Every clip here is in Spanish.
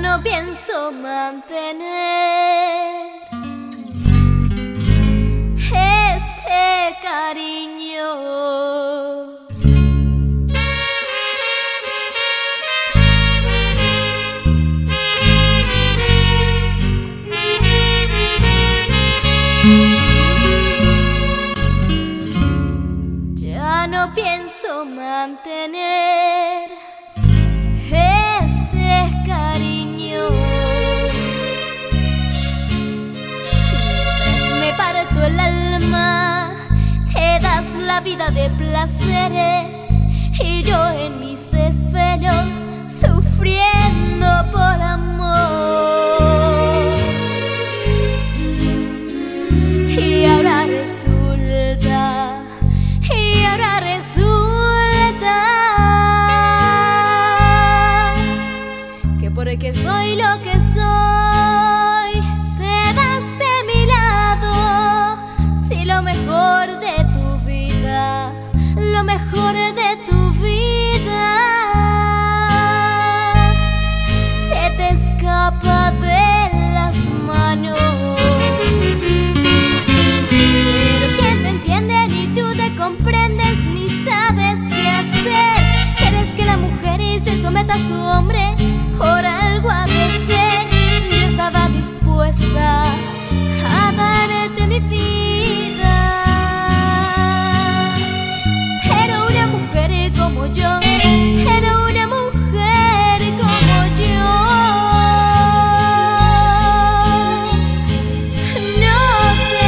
no pienso mantener este cariño. Ya no pienso mantener este cariño. Mientras me parto el alma, te das la vida de placeres y yo en mis desvelos sufriendo por amor. Y ahora resulta que porque soy lo que soy, te das de mi lado. Si lo mejor de tu vida, lo mejor de tu vida se te escapa de las manos. Pero ¿quién te entiende? Ni tú te comprendes, ni sabes qué hacer. Quieres que la mujer se someta a su hombre, por algo ha de ser. Yo estaba dispuesta a darte mi vida, pero una mujer como yo, pero una mujer como yo no te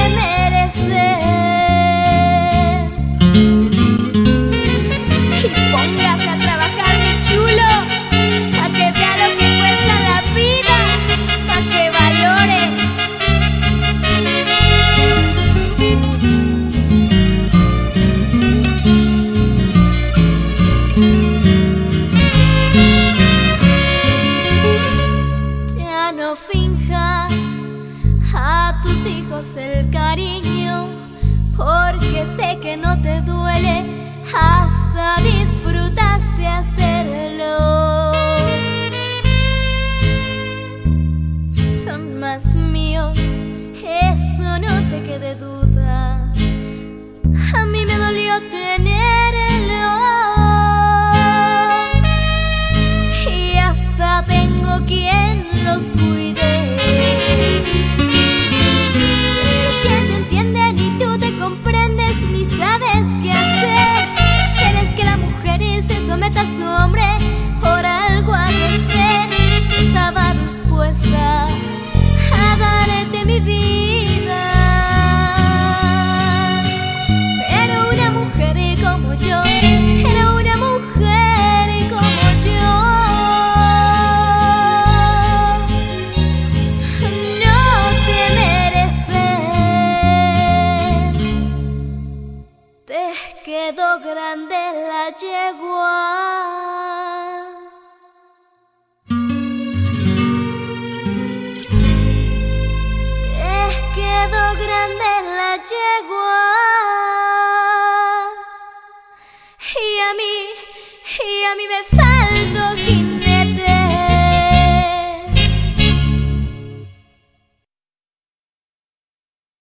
mereces. Y póngase a trabajar, mi chulo, pa' que vea lo que cuesta la vida, pa' que valore. Ya no finjas a tus hijos el cariño, porque sé que no te duele, hasta disfrutaste hacerlo. Son más míos, eso no te quede duda. A mí me dolió tenerlo y hasta tengo quien los cuide. Pero ¿quién te entiende? Ni tú te comprendes, ni sabes qué hacer. Quieres que la mujer se someta a su hombre, por algo ha de ser. Estaba dispuesta a darte mi vida, pero una mujer como yo, era una mujer como yo no te mereces. Te quedó grande la yegua. Te quedó grande la yegua. Y a mí me faltó